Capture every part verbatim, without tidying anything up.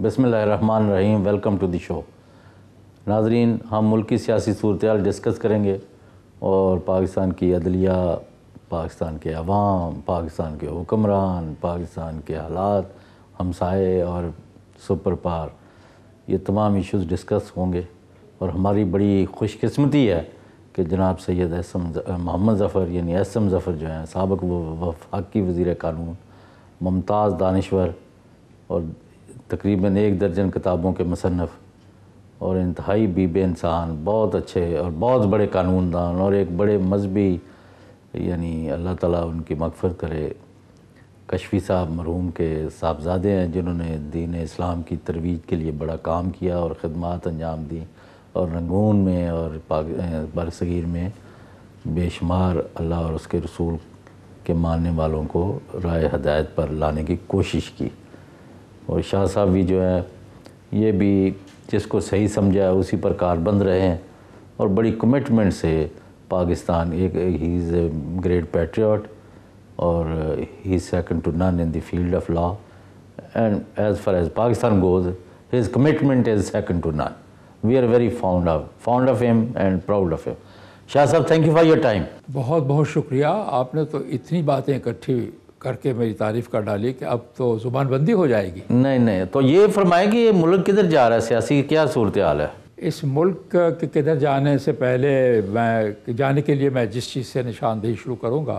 بسم اللہ الرحمن الرحیم، ویلکم ٹو دی شو۔ ناظرین، ہم ملک کی سیاسی صورتحال ڈسکس کریں گے اور پاکستان کی عدلیہ، پاکستان کے عوام، پاکستان کے حکمران، پاکستان کے حالات، ہمسائے اور سپر پاور، یہ تمام ایشوز ڈسکس ہوں گے۔ اور ہماری بڑی خوش قسمتی ہے کہ جناب سید ایسم محمد ظفر یعنی ایسم ظفر جو ہیں، سابق وفاقی وزیر قانون، ممتاز دانشور اور تقریباً ایک درجن کتابوں کے مصنف اور انتہائی بی بے انسان، بہت اچھے اور بہت بڑے قانون دان اور ایک بڑے مذہبی، یعنی اللہ تعالیٰ ان کی مغفرت کرے، کشفی صاحب مرحوم کے صاحبزادے ہیں جنہوں نے دین اسلام کی ترویج کے لیے بڑا کام کیا اور خدمات انجام دی، اور رنگون میں اور برصغیر میں بے شمار اللہ اور اس کے رسول کے ماننے والوں کو رائے ہدایت پر لانے کی کوشش کی۔ اور شاہ صاحب بھی جو ہے، یہ بھی جس کو صحیح سمجھا ہے اسی پر کاربند رہے ہیں اور بڑی کمٹمنٹ سے پاکستان، ایک ہی از اے گریٹ پیٹریوٹ اور ہی از second to none in the field of law, and as far as Pakistan goes his commitment is second to none. We are very fond of fond of him and proud of him. Shah صاحب، thank you for your time. بہت بہت شکریہ، آپ نے تو اتنی باتیں اکٹھی کر کے میری تعریف کر ڈالی کہ اب تو زبان بندی ہو جائے گی۔ نہیں نہیں، تو یہ فرمائیں کہ یہ ملک کدھر جا رہا ہے، سیاسی کیا صورتحال ہے؟ اس ملک کے کدھر جانے سے پہلے میں جانے کے لیے میں جس چیز سے نشاندہی شروع کروں گا،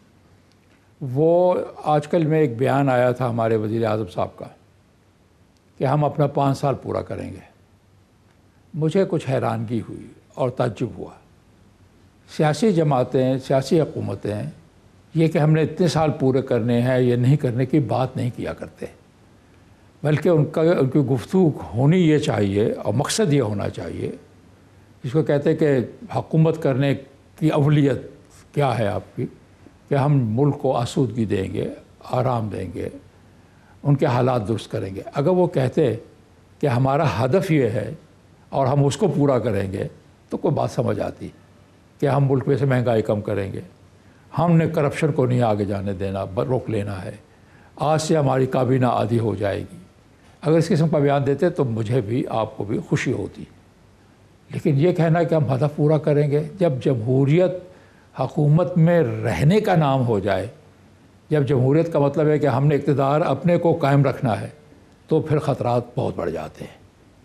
وہ آج کل میں ایک بیان آیا تھا ہمارے وزیر اعظم صاحب کا کہ ہم اپنا پانچ سال پورا کریں گے۔ مجھے کچھ حیرانگی ہوئی اور تعجب ہوا۔ سیاسی جماعتیں، سیاسی حکومتیں یہ کہ ہم نے اتنے سال پورے کرنے ہیں یہ نہیں کرنے کی بات نہیں کیا کرتے، بلکہ ان کا ان کی گفتگو ہونی یہ چاہیے اور مقصد یہ ہونا چاہیے، جس کو کہتے ہیں کہ حکومت کرنے کی اولیت کیا ہے آپ کی، کہ ہم ملک کو آسودگی دیں گے، آرام دیں گے، ان کے حالات درست کریں گے۔ اگر وہ کہتے کہ ہمارا ہدف یہ ہے اور ہم اس کو پورا کریں گے تو کوئی بات سمجھ آتی کہ ہم ملک میں سے مہنگائی کم کریں گے، ہم نے کرپشن کو نہیں آگے جانے دینا، روک لینا ہے، آج سے ہماری کابینہ آدھی ہو جائے گی۔ اگر اس قسم کا بیان دیتے تو مجھے بھی آپ کو بھی خوشی ہوتی۔ لیکن یہ کہنا کہ ہم ہدف پورا کریں گے، جب جمہوریت حکومت میں رہنے کا نام ہو جائے، جب جمہوریت کا مطلب ہے کہ ہم نے اقتدار اپنے کو قائم رکھنا ہے، تو پھر خطرات بہت بڑھ جاتے ہیں۔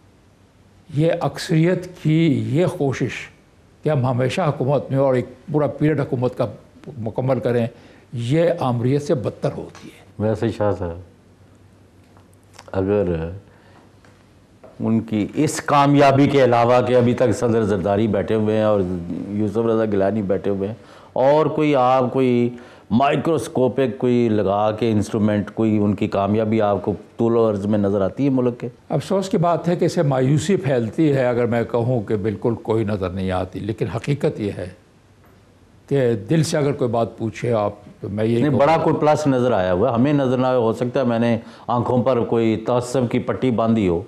یہ اکثریت کی یہ کوشش کہ ہم ہمیشہ حکومت میں اور ایک پورا پیریڈ حکومت کا مکمل کریں، یہ آمریت سے بدتر ہوتی ہے۔ ویسے شاہ صاحب، اگر ان کی اس کامیابی کے علاوہ کہ ابھی تک صدر زرداری بیٹھے ہوئے ہیں اور یوسف رضا گیلانی بیٹھے ہوئے ہیں، اور کوئی آپ کوئی مائکروسکوپک کوئی لگا کے انسٹرومنٹ، کوئی ان کی کامیابی آپ کو طول و عرض میں نظر آتی ہے ملک کے؟ افسوس کی بات ہے کہ اسے مایوسی پھیلتی ہے اگر میں کہوں کہ بالکل کوئی نظر نہیں آتی، لیکن حقیقت یہ ہے کہ دل سے اگر کوئی بات پوچھے آپ تو میں یہ نہیں، بڑا کوئی پلس نظر آیا ہوا ہے، ہمیں نظر نہ ہو سکتا ہے میں نے آنکھوں پر کوئی تعصب کی پٹی باندھی ہو۔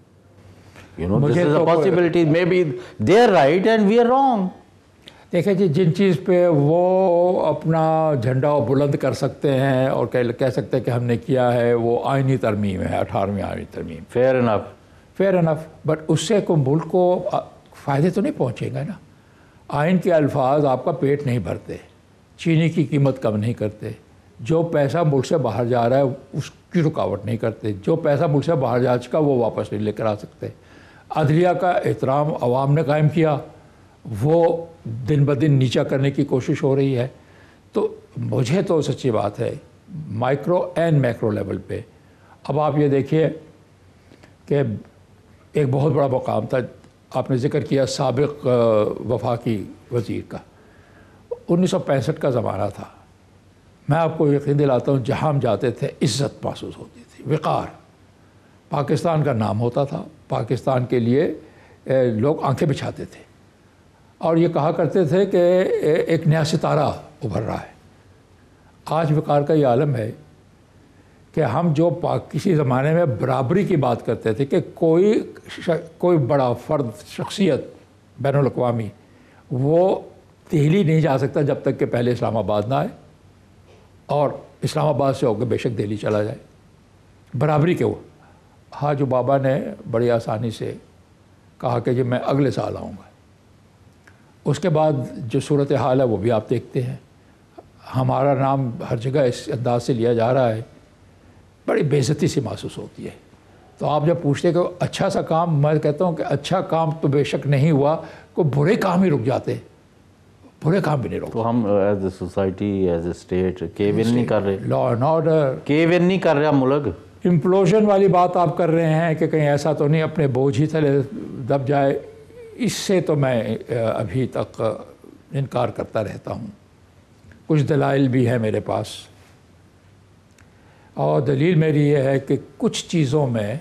You know, this is a possibility. Maybe they are right and we are wrong. دیکھیں جی، جن چیز پہ وہ اپنا جھنڈا بلند کر سکتے ہیں اور کہہ سکتے ہیں کہ ہم نے کیا ہے، وہ آئینی ترمیم ہے، اٹھارہویں آئینی ترمیم۔ Fair enough fair enough but اس سے کوئی ملک کو فائدے تو نہیں پہنچے گا نا۔ آئین کے الفاظ آپ کا پیٹ نہیں بھرتے، چینی کی قیمت کم نہیں کرتے، جو پیسہ ملک سے باہر جا رہا ہے اس کی رکاوٹ نہیں کرتے، جو پیسہ ملک سے باہر جا چکا وہ واپس نہیں لے کر آ سکتے۔ عدلیہ کا احترام عوام نے قائم کیا، وہ دن بدن نیچا کرنے کی کوشش ہو رہی ہے۔ تو مجھے تو سچی بات ہے مائکرو اینڈ میکرو لیول پہ، اب آپ یہ دیکھیے کہ ایک بہت بڑا مقام تھا، آپ نے ذکر کیا سابق وفاقی وزیر کا، انیس سو پینسٹھ کا زمانہ تھا۔ میں آپ کو یقین دلاتا ہوں جہاں ہم جاتے تھے عزت محسوس ہوتی تھی، وقار، پاکستان کا نام ہوتا تھا، پاکستان کے لیے لوگ آنکھیں بچھاتے تھے اور یہ کہا کرتے تھے کہ ایک نیا ستارہ ابھر رہا ہے۔ آج وقار کا یہ عالم ہے کہ ہم جو کسی زمانے میں برابری کی بات کرتے تھے کہ کوئی کوئی بڑا فرد، شخصیت بین الاقوامی وہ دہلی نہیں جا سکتا جب تک کہ پہلے اسلام آباد نہ آئے، اور اسلام آباد سے ہو کے بے شک دہلی چلا جائے، برابری کے وہ حاج بابا نے بڑی آسانی سے کہا کہ جی میں اگلے سال آؤں گا. اس کے بعد جو صورت حال ہے وہ بھی آپ دیکھتے ہیں. ہمارا نام ہر جگہ اس انداز سے لیا جا رہا ہے, بڑی بے عزتی سی محسوس ہوتی ہے. تو آپ جب پوچھتے ہیں کہ اچھا سا کام, میں کہتا ہوں کہ اچھا کام تو بے شک نہیں ہوا, کوئی برے کام ہی رک جاتے, برے کام بھی نہیں رک. تو ہم as a society, as a state کیو ان نہیں کر رہے, لا اینڈ آرڈر کیو ان نہیں کر رہا ملک. امپلوژن والی بات آپ کر رہے ہیں کہ کہیں ایسا تو نہیں اپنے بوجھ ہی تلے دب جائے, اس سے تو میں ابھی تک انکار کرتا رہتا ہوں. کچھ دلائل بھی ہیں میرے پاس, اور دلیل میری یہ ہے کہ کچھ چیزوں میں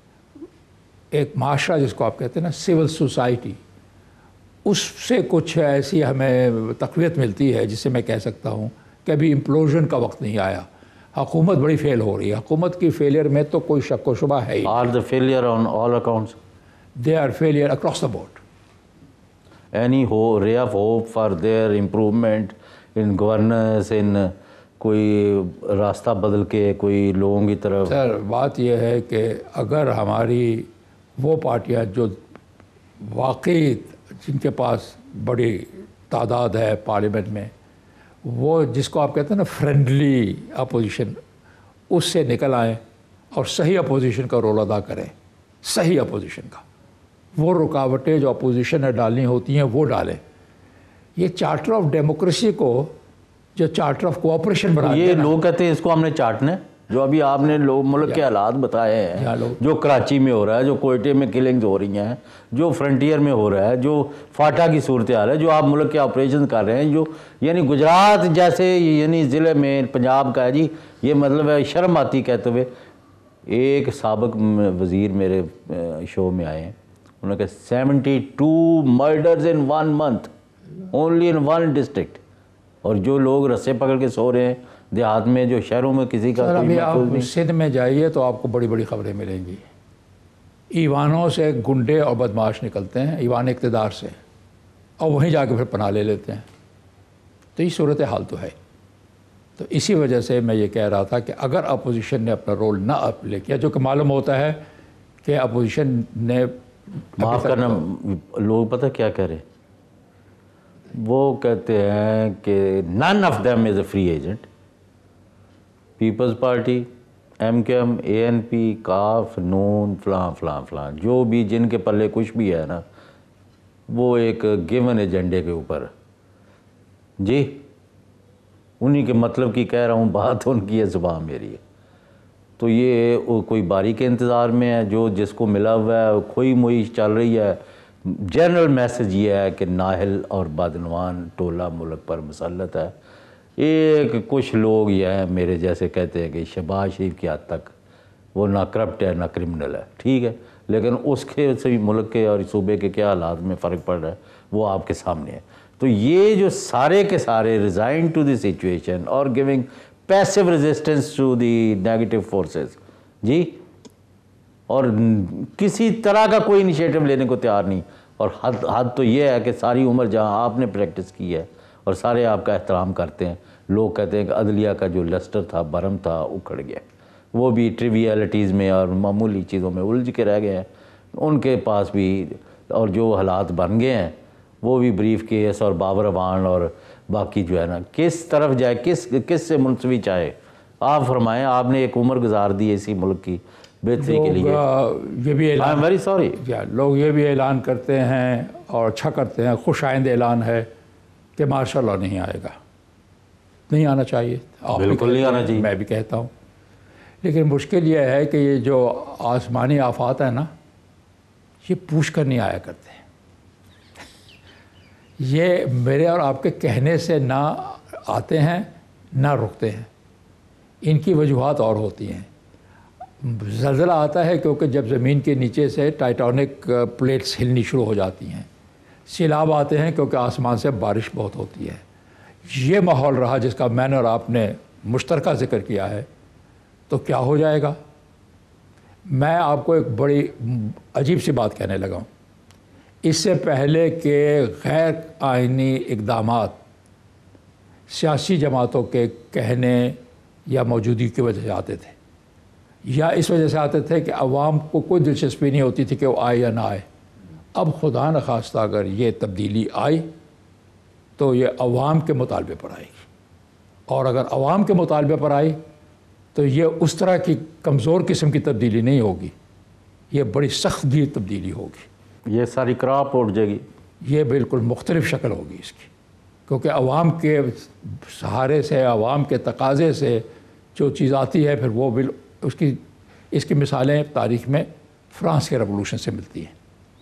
ایک معاشرہ جس کو آپ کہتے ہیں نا سول سوسائٹی, اس سے کچھ ایسی ہمیں تقویت ملتی ہے جس سے میں کہہ سکتا ہوں کہ ابھی امپلوژن کا وقت نہیں آیا. حکومت بڑی فیل ہو رہی ہے, حکومت کی فیلئر میں تو کوئی شک و شبہ ہے ہی. Are the failure on all accounts, they are failure across the board. Anyhow ray of hope for their improvement in governance, ان کوئی راستہ بدل کے کوئی لوگوں کی طرف. سر بات یہ ہے کہ اگر ہماری وہ پارٹیاں جو واقعی جن کے پاس بڑی تعداد ہے پارلیمنٹ میں, وہ جس کو آپ کہتے ہیں نا فرینڈلی اپوزیشن, اس سے نکل آئیں اور صحیح اپوزیشن کا رول ادا کریں. صحیح اپوزیشن کا, وہ رکاوٹیں جو اپوزیشن نے ڈالنی ہوتی ہیں وہ ڈالیں. یہ چارٹر آف ڈیموکریسی کو جو چارٹر آف کوآپریشن بنا, یہ لوگ کہتے ہیں اس کو ہم نے چاٹنا ہے. جو ابھی آپ نے لوگ ملک کے حالات بتائے ہیں, جو کراچی میں ہو رہا ہے, جو کوئٹے میں کلنگز ہو رہی ہیں, جو فرنٹیئر میں ہو رہا ہے, جو فاٹا کی صورتحال ہے, جو آپ ملک کے آپریشن کر رہے ہیں, جو یعنی گجرات جیسے یعنی ضلع میں پنجاب کا ہے جی, یہ مطلب ہے شرم آتی کہتے ہوئے. ایک سابق وزیر میرے شو میں آئے ہیں, انہوں نے کہا seventy two murders in one month only in one district. اور جو لوگ رسے پکڑ کے سو رہے ہیں دیہات میں, جو شہروں میں کسی کا کوئی ابھی آپ محفوظ نہیں. سندھ میں جائیے تو آپ کو بڑی بڑی خبریں ملیں گی. ایوانوں سے گنڈے اور بدماش نکلتے ہیں, ایوان اقتدار سے, اور وہیں جا کے پھر پناہ لے لیتے ہیں. تو یہ صورت حال تو ہے. تو اسی وجہ سے میں یہ کہہ رہا تھا کہ اگر اپوزیشن نے اپنا رول نہ پلے کیا, جو کہ معلوم ہوتا ہے کہ اپوزیشن نے, معاف کرنا, لوگ پتہ کیا کہہ رہے, وہ کہتے ہیں کہ none of them is a free agent. Peoples Party, M Q M, A N P, کاف, نون, فلاں فلاں فلاں, جو بھی جن کے پلے کچھ بھی ہے نا, وہ ایک گیون ایجنڈے کے اوپر جی, انہی کے مطلب کی کہہ رہا ہوں بات, ان کی ہے زبان میری ہے. تو یہ کوئی باری کے انتظار میں ہے, جو جس کو ملا ہوا ہے کھوئی موئی چل رہی ہے. جنرل میسج یہ ہے کہ نااہل اور بدعنوان ٹولہ ملک پر مسلط ہے. ایک کچھ لوگ یہ ہیں میرے جیسے کہتے ہیں کہ شہباز شریف کی حد تک وہ نہ کرپٹ ہے نہ کرمنل ہے, ٹھیک ہے, لیکن اس کے سے بھی ملک کے اور صوبے کے کیا حالات میں فرق پڑ رہا ہے وہ آپ کے سامنے ہے. تو یہ جو سارے کے سارے ریزائن ٹو دی سچویشن اور giving passive resistance to the negative forces جی, اور کسی طرح کا کوئی انیشیٹو لینے کو تیار نہیں. اور حد حد تو یہ ہے کہ ساری عمر جہاں آپ نے پریکٹس کی ہے اور سارے آپ کا احترام کرتے ہیں, لوگ کہتے ہیں کہ عدلیہ کا جو لسٹر تھا, برم تھا, اکھڑ گیا. وہ بھی ٹریویلٹیز میں اور معمولی چیزوں میں الجھ کے رہ گئے ہیں. ان کے پاس بھی اور جو حالات بن گئے ہیں وہ بھی بریف کیس اور بابر اوان اور باقی جو ہے نا, کس طرف جائے, کس کس سے منصفی چاہے. آپ فرمائیں, آپ نے ایک عمر گزار دی اسی ملک کی بہتری کے لیے. یہ بھی آئی ایم ویری سوری, لوگ یہ بھی اعلان کرتے ہیں اور اچھا کرتے ہیں, خوش آئند اعلان ہے کہ مارشل لاء نہیں آئے گا. نہیں آنا چاہیے, بالکل نہیں آنا چاہیے, میں بھی کہتا ہوں. لیکن مشکل یہ ہے کہ یہ جو آسمانی آفات ہیں نا, یہ پوچھ کر نہیں آیا کرتے ہیں. یہ میرے اور آپ کے کہنے سے نہ آتے ہیں نہ رکتے ہیں. ان کی وجوہات اور ہوتی ہیں. زلزلہ آتا ہے کیونکہ جب زمین کے نیچے سے ٹائٹانک پلیٹس ہلنی شروع ہو جاتی ہیں. سیلاب آتے ہیں کیونکہ آسمان سے بارش بہت ہوتی ہے. یہ ماحول رہا جس کا میں نے اور آپ نے مشترکہ ذکر کیا ہے, تو کیا ہو جائے گا. میں آپ کو ایک بڑی عجیب سی بات کہنے لگا ہوں. اس سے پہلے کہ غیر آئینی اقدامات سیاسی جماعتوں کے کہنے یا موجودگی کی وجہ سے آتے تھے, یا اس وجہ سے آتے تھے کہ عوام کو کوئی دلچسپی نہیں ہوتی تھی کہ وہ آئے یا نہ آئے. اب خدا نخواستہ اگر یہ تبدیلی آئی تو یہ عوام کے مطالبے پر آئے گی, اور اگر عوام کے مطالبے پر آئی تو یہ اس طرح کی کمزور قسم کی تبدیلی نہیں ہوگی, یہ بڑی سخت بھی تبدیلی ہوگی. یہ ساری کراپ اٹھ جائے گی. یہ بالکل مختلف شکل ہوگی اس کی, کیونکہ عوام کے سہارے سے, عوام کے تقاضے سے جو چیز آتی ہے پھر وہ بل اس کی اس کی مثالیں تاریخ میں فرانس کے ریولوشن سے ملتی ہیں.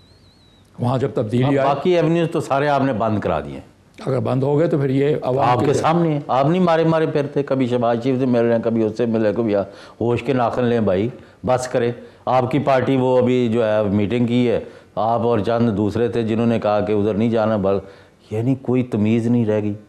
وہاں جب تبدیلی آئی, باقی ایونیوز تو سارے آپ نے بند کرا دیے. اگر بند ہو گئے تو پھر یہ عوام آپ کے سامنے, آپ نہیں مارے مارے پھرتے, کبھی شہباز شریف سے مل رہے ہیں, کبھی اس سے مل رہے ہیں, کبھی ہوش کے ناخن لیں بھائی, بس کرے. آپ کی پارٹی وہ ابھی جو ہے میٹنگ کی ہے, آپ اور چند دوسرے تھے جنہوں نے کہا کہ ادھر نہیں جانا, بل یعنی کوئی تمیز نہیں رہ گئی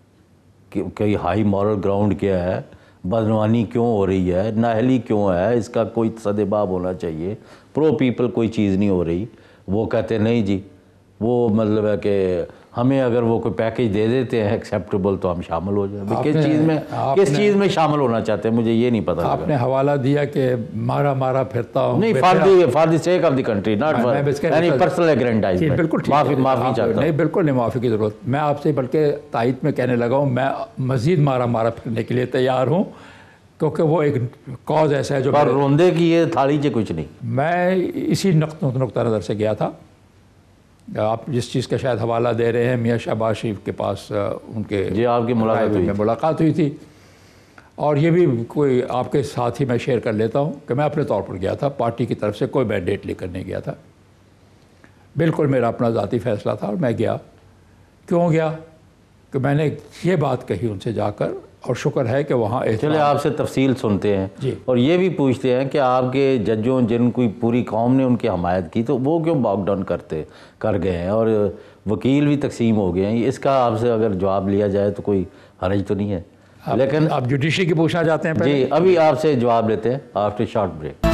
کہ کئی ہائی مورل گراؤنڈ کیا ہے, بدعنوانی کیوں ہو رہی ہے, نااہلی کیوں ہے, اس کا کوئی صدباب ہونا چاہیے. پرو پیپل کوئی چیز نہیں ہو رہی. وہ کہتے نہیں جی, وہ مطلب ہے کہ ہمیں اگر وہ کوئی پیکیج دے دیتے ہیں ایکسیپٹیبل تو ہم شامل ہو جائیں. کس چیز میں کس چیز میں شامل ہونا چاہتے ہیں مجھے یہ نہیں پتا. آپ نے حوالہ دیا کہ مارا مارا پھرتا ہوں. نہیں, for the for the sake of the country, not for any personal aggrandizement. بالکل معافی معافی چاہتا ہوں. نہیں, بالکل نہیں معافی کی ضرورت. میں آپ سے بلکہ تائید میں کہنے لگا ہوں, میں مزید مارا مارا پھرنے کے لیے تیار ہوں, کیونکہ وہ ایک کاز ایسا ہے جو پر روندے کی یہ تھالی سے کچھ نہیں. میں اسی نقطہ نظر سے گیا تھا. آپ جس چیز کا شاید حوالہ دے رہے ہیں, میاں شہباز شریف کے پاس ان کے جی آپ کی ملاقات ہوئی, میں ملاقات ہوئی تھی, اور یہ بھی کوئی آپ کے ساتھ ہی میں شیئر کر لیتا ہوں کہ میں اپنے طور پر گیا تھا, پارٹی کی طرف سے کوئی مینڈیٹ لے کر نہیں گیا تھا. بالکل میرا اپنا ذاتی فیصلہ تھا, اور میں گیا. کیوں گیا کہ میں نے یہ بات کہی ان سے جا کر, اور شکر ہے کہ وہاں چلے آپ سے تفصیل سنتے ہیں جی. اور یہ بھی پوچھتے ہیں کہ آپ کے ججوں جن کوئی پوری قوم نے ان کی حمایت کی تو وہ کیوں باک ڈاؤن کرتے کر گئے ہیں, اور وکیل بھی تقسیم ہو گئے ہیں. اس کا آپ سے اگر جواب لیا جائے تو کوئی حرج تو نہیں ہے, لیکن آپ جوڈیشری کی پوچھنا چاہتے ہیں پہلے؟ جی ابھی آپ سے جواب لیتے ہیں آفٹر شارٹ بریک.